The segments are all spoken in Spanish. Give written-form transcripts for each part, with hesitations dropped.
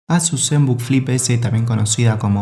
Asus ZenBook Flip S, también conocida como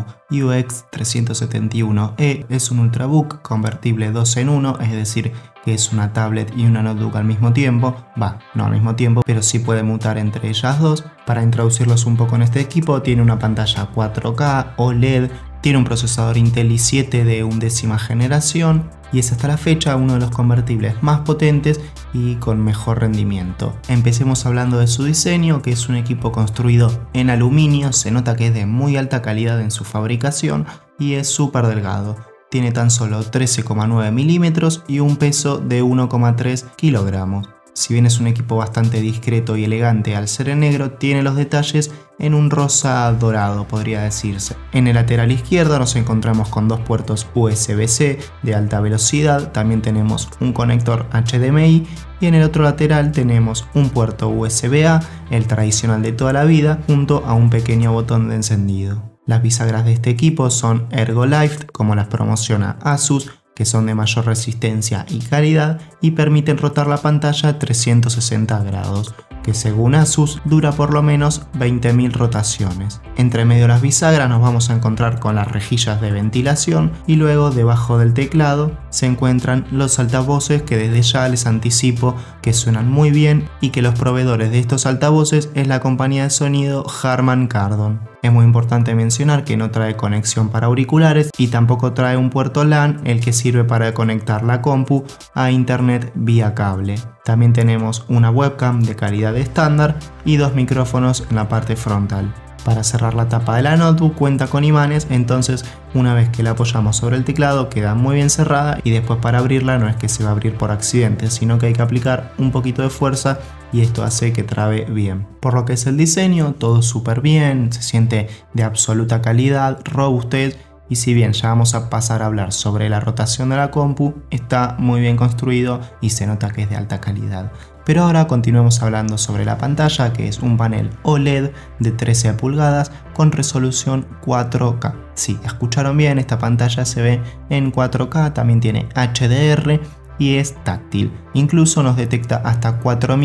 UX371E, es un ultrabook convertible 2 en 1, es decir, que es una tablet y una notebook al mismo tiempo. No al mismo tiempo, pero sí puede mutar entre ellas dos. Para introducirlos un poco en este equipo, tiene una pantalla 4K OLED, tiene un procesador Intel i7 de 11ª generación y es hasta la fecha uno de los convertibles más potentes y con mejor rendimiento. Empecemos hablando de su diseño, que es un equipo construido en aluminio, se nota que es de muy alta calidad en su fabricación y es súper delgado. Tiene tan solo 13,9 milímetros y un peso de 1,3 kilogramos. Si bien es un equipo bastante discreto y elegante al ser en negro, tiene los detalles en un rosa dorado, podría decirse. En el lateral izquierdo nos encontramos con dos puertos USB-C de alta velocidad, también tenemos un conector HDMI y en el otro lateral tenemos un puerto USB-A, el tradicional de toda la vida, junto a un pequeño botón de encendido. Las bisagras de este equipo son Ergolife, como las promociona Asus, que son de mayor resistencia y calidad y permiten rotar la pantalla 360 grados, que según Asus dura por lo menos 20.000 rotaciones. Entre medio de las bisagras nos vamos a encontrar con las rejillas de ventilación y luego debajo del teclado se encuentran los altavoces que desde ya les anticipo que suenan muy bien y que los proveedores de estos altavoces es la compañía de sonido Harman Kardon. Es muy importante mencionar que no trae conexión para auriculares y tampoco trae un puerto LAN, el que sirve para conectar la compu a internet vía cable. También tenemos una webcam de calidad estándar y dos micrófonos en la parte frontal. Para cerrar la tapa de la notebook cuenta con imanes, entonces una vez que la apoyamos sobre el teclado queda muy bien cerrada y después para abrirla no es que se va a abrir por accidente, sino que hay que aplicar un poquito de fuerza y esto hace que trabe bien. Por lo que es el diseño, todo súper bien, se siente de absoluta calidad, robustez. Y si bien ya vamos a pasar a hablar sobre la rotación de la compu, está muy bien construido y se nota que es de alta calidad. Pero ahora continuemos hablando sobre la pantalla, que es un panel OLED de 13 pulgadas con resolución 4K. Sí, escucharon bien, esta pantalla se ve en 4K, también tiene HDR y es táctil. Incluso nos detecta hasta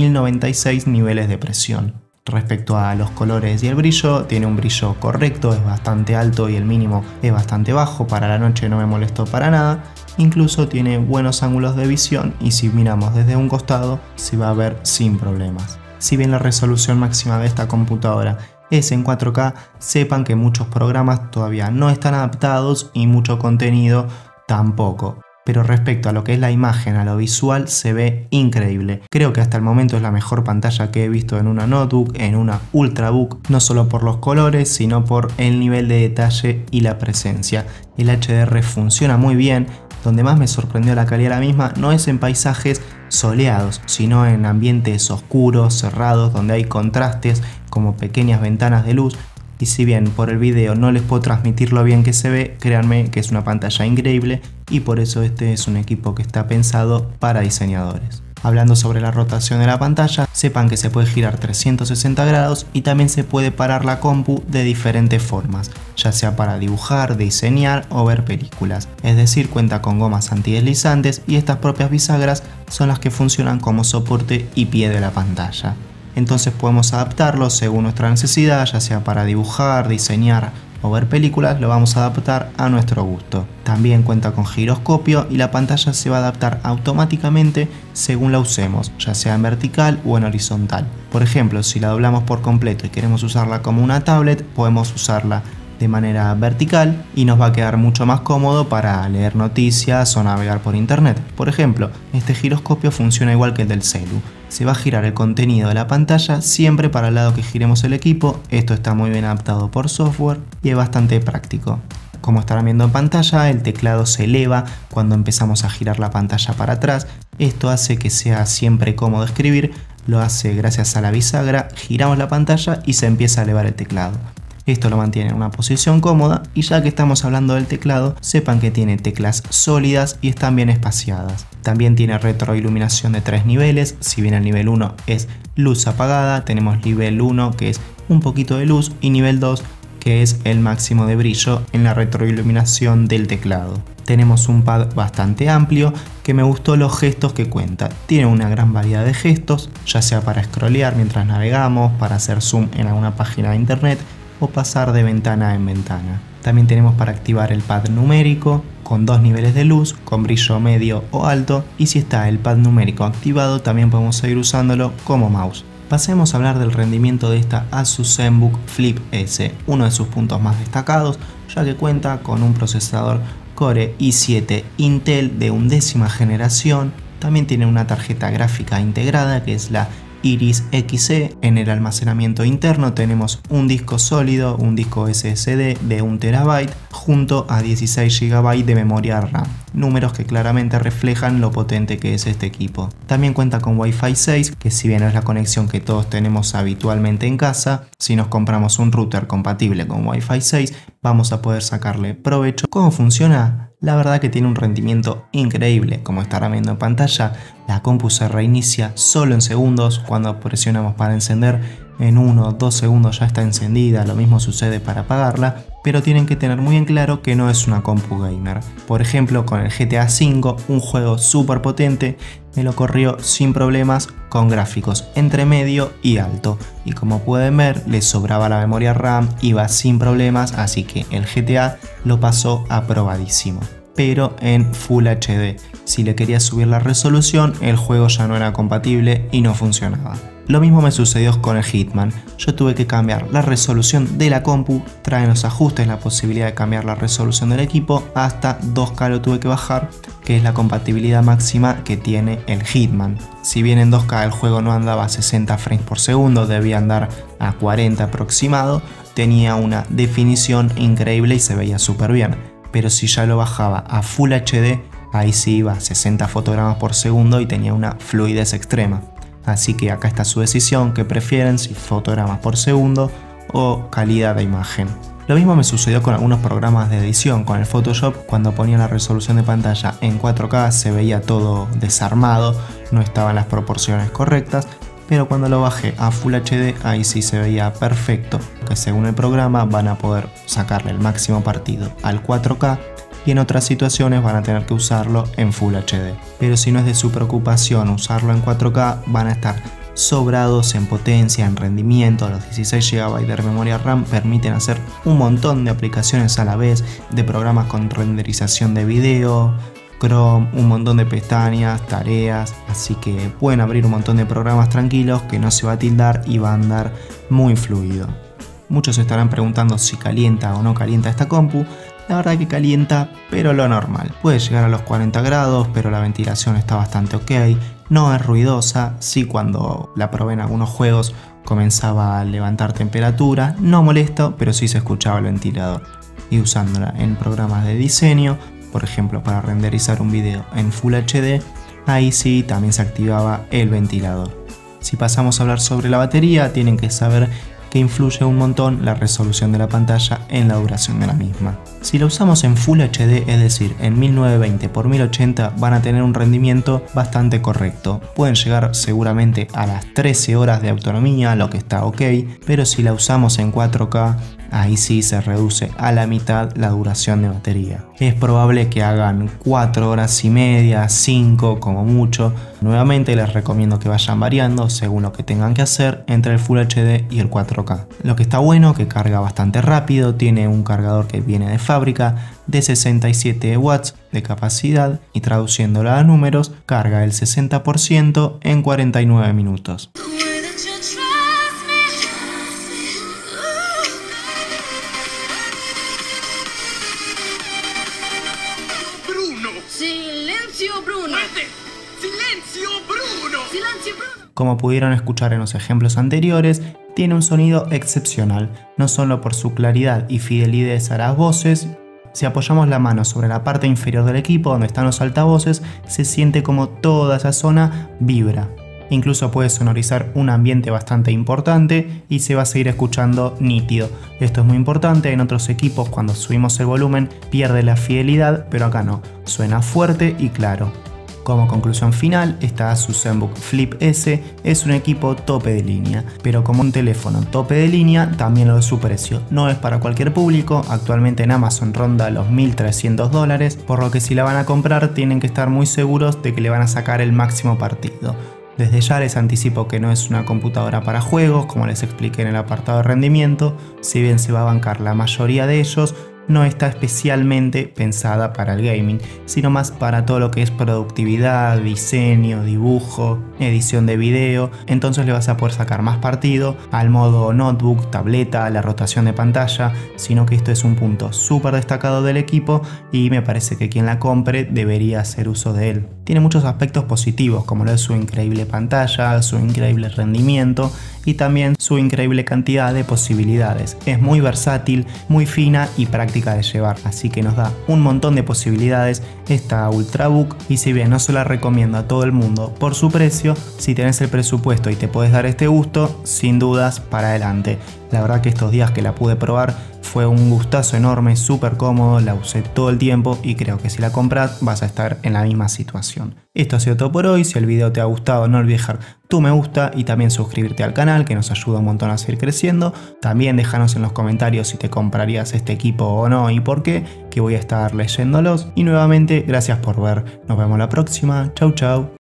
4096 niveles de presión. Respecto a los colores y el brillo, tiene un brillo correcto, es bastante alto y el mínimo es bastante bajo, para la noche no me molestó para nada. Incluso tiene buenos ángulos de visión y si miramos desde un costado se va a ver sin problemas. Si bien la resolución máxima de esta computadora es en 4K, sepan que muchos programas todavía no están adaptados y mucho contenido tampoco. Pero respecto a lo que es la imagen, a lo visual, se ve increíble. Creo que hasta el momento es la mejor pantalla que he visto en una notebook, en una ultrabook, no solo por los colores, sino por el nivel de detalle y la presencia. El HDR funciona muy bien. Donde más me sorprendió la calidad de la misma no es en paisajes soleados, sino en ambientes oscuros, cerrados, donde hay contrastes como pequeñas ventanas de luz. Y si bien por el video no les puedo transmitir lo bien que se ve, créanme que es una pantalla increíble y por eso este es un equipo que está pensado para diseñadores. Hablando sobre la rotación de la pantalla, sepan que se puede girar 360 grados y también se puede parar la compu de diferentes formas, ya sea para dibujar, diseñar o ver películas. Es decir, cuenta con gomas antideslizantes y estas propias bisagras son las que funcionan como soporte y pie de la pantalla. Entonces podemos adaptarlo según nuestra necesidad, ya sea para dibujar, diseñar o ver películas, lo vamos a adaptar a nuestro gusto. También cuenta con giroscopio y la pantalla se va a adaptar automáticamente según la usemos, ya sea en vertical o en horizontal. Por ejemplo, si la doblamos por completo y queremos usarla como una tablet, podemos usarla de manera vertical y nos va a quedar mucho más cómodo para leer noticias o navegar por internet. Por ejemplo, este giroscopio funciona igual que el del celu. Se va a girar el contenido de la pantalla siempre para el lado que giremos el equipo. Esto está muy bien adaptado por software y es bastante práctico. Como estarán viendo en pantalla, el teclado se eleva cuando empezamos a girar la pantalla para atrás. Esto hace que sea siempre cómodo escribir. Lo hace gracias a la bisagra, giramos la pantalla y se empieza a elevar el teclado. Esto lo mantiene en una posición cómoda y ya que estamos hablando del teclado, sepan que tiene teclas sólidas y están bien espaciadas. También tiene retroiluminación de 3 niveles, si bien el nivel 1 es luz apagada, tenemos nivel 1 que es un poquito de luz y nivel 2 que es el máximo de brillo en la retroiluminación del teclado. Tenemos un pad bastante amplio que me gustó los gestos que cuenta. Tiene una gran variedad de gestos, ya sea para scrollear mientras navegamos, para hacer zoom en alguna página de internet, o pasar de ventana en ventana. También tenemos para activar el pad numérico con 2 niveles de luz, con brillo medio o alto, y si está el pad numérico activado también podemos seguir usándolo como mouse. Pasemos a hablar del rendimiento de esta Asus ZenBook Flip S, uno de sus puntos más destacados, ya que cuenta con un procesador Core i7 Intel de 11ª generación. También tiene una tarjeta gráfica integrada que es la Iris Xe. En el almacenamiento interno tenemos un disco sólido, un disco SSD de 1 TB junto a 16 GB de memoria RAM, números que claramente reflejan lo potente que es este equipo. También cuenta con Wi-Fi 6, que si bien no es la conexión que todos tenemos habitualmente en casa, si nos compramos un router compatible con Wi-Fi 6 vamos a poder sacarle provecho. ¿Cómo funciona? La verdad que tiene un rendimiento increíble. Como estarán viendo en pantalla, la compu se reinicia solo en segundos. Cuando presionamos para encender, en 1 o 2 segundos ya está encendida. Lo mismo sucede para apagarla, pero tienen que tener muy en claro que no es una compu gamer. Por ejemplo, con el GTA V, un juego súper potente, me lo corrió sin problemas con gráficos entre medio y alto. Y como pueden ver, le sobraba la memoria RAM, iba sin problemas, así que el GTA lo pasó aprobadísimo. Pero en Full HD, si le quería subir la resolución, el juego ya no era compatible y no funcionaba. Lo mismo me sucedió con el Hitman. Yo tuve que cambiar la resolución de la compu, trae en los ajustes la posibilidad de cambiar la resolución del equipo, hasta 2K lo tuve que bajar, que es la compatibilidad máxima que tiene el Hitman. Si bien en 2K el juego no andaba a 60 frames por segundo, debía andar a 40 aproximado, tenía una definición increíble y se veía súper bien. Pero si ya lo bajaba a Full HD, ahí sí iba a 60 fotogramas por segundo y tenía una fluidez extrema. Así que acá está su decisión, que prefieren, si fotogramas por segundo o calidad de imagen. Lo mismo me sucedió con algunos programas de edición. Con el Photoshop, cuando ponía la resolución de pantalla en 4K se veía todo desarmado, no estaban las proporciones correctas, pero cuando lo bajé a Full HD ahí sí se veía perfecto, que según el programa van a poder sacarle el máximo partido al 4K y en otras situaciones van a tener que usarlo en Full HD. Pero si no es de su preocupación usarlo en 4K, van a estar sobrados en potencia, en rendimiento. Los 16 GB de memoria RAM permiten hacer un montón de aplicaciones a la vez, de programas con renderización de video, Chrome, un montón de pestañas, tareas, así que pueden abrir un montón de programas tranquilos que no se va a tildar y va a andar muy fluido. Muchos se estarán preguntando si calienta o no calienta esta compu. La verdad que calienta, pero lo normal. Puede llegar a los 40 grados, pero la ventilación está bastante ok. No es ruidosa, sí cuando la probé en algunos juegos comenzaba a levantar temperatura. No molesto, pero sí se escuchaba el ventilador. Y usándola en programas de diseño, por ejemplo para renderizar un video en Full HD, ahí sí también se activaba el ventilador. Si pasamos a hablar sobre la batería, tienen que saber que influye un montón la resolución de la pantalla en la duración de la misma. Si la usamos en Full HD, es decir, en 1920 x 1080, van a tener un rendimiento bastante correcto. Pueden llegar seguramente a las 13 horas de autonomía, lo que está ok, pero si la usamos en 4K, ahí sí se reduce a la mitad la duración de batería. Es probable que hagan 4 horas y media, 5 como mucho. Nuevamente les recomiendo que vayan variando según lo que tengan que hacer entre el Full HD y el 4K. Lo que está bueno, que carga bastante rápido, tiene un cargador que viene de fábrica de 67 watts de capacidad y traduciéndolo a números, carga el 60% en 49 minutos. Como pudieron escuchar en los ejemplos anteriores, tiene un sonido excepcional, no solo por su claridad y fidelidad a las voces. Si apoyamos la mano sobre la parte inferior del equipo donde están los altavoces, se siente como toda esa zona vibra. Incluso puede sonorizar un ambiente bastante importante y se va a seguir escuchando nítido. Esto es muy importante, en otros equipos cuando subimos el volumen pierde la fidelidad, pero acá no, suena fuerte y claro. Como conclusión final, esta Asus ZenBook Flip S es un equipo tope de línea, pero como un teléfono tope de línea también lo es su precio. No es para cualquier público, actualmente en Amazon ronda los $1.300, por lo que si la van a comprar tienen que estar muy seguros de que le van a sacar el máximo partido. Desde ya les anticipo que no es una computadora para juegos, como les expliqué en el apartado de rendimiento, si bien se va a bancar la mayoría de ellos, no está especialmente pensada para el gaming, sino más para todo lo que es productividad, diseño, dibujo, edición de video. Entonces le vas a poder sacar más partido al modo notebook, tableta, la rotación de pantalla, sino que esto es un punto súper destacado del equipo y me parece que quien la compre debería hacer uso de él. Tiene muchos aspectos positivos, como lo es su increíble pantalla, su increíble rendimiento y también su increíble cantidad de posibilidades. Es muy versátil, muy fina y práctica de llevar, así que nos da un montón de posibilidades esta Ultrabook, y si bien no se la recomiendo a todo el mundo por su precio, si tenés el presupuesto y te puedes dar este gusto, sin dudas para adelante. La verdad que estos días que la pude probar fue un gustazo enorme, súper cómodo, la usé todo el tiempo y creo que si la compras vas a estar en la misma situación. Esto ha sido todo por hoy. Si el video te ha gustado, no olvides dejar tu me gusta y también suscribirte al canal, que nos ayuda un montón a seguir creciendo. También déjanos en los comentarios si te comprarías este equipo o no y por qué, que voy a estar leyéndolos. Y nuevamente, gracias por ver. Nos vemos la próxima. Chau chau.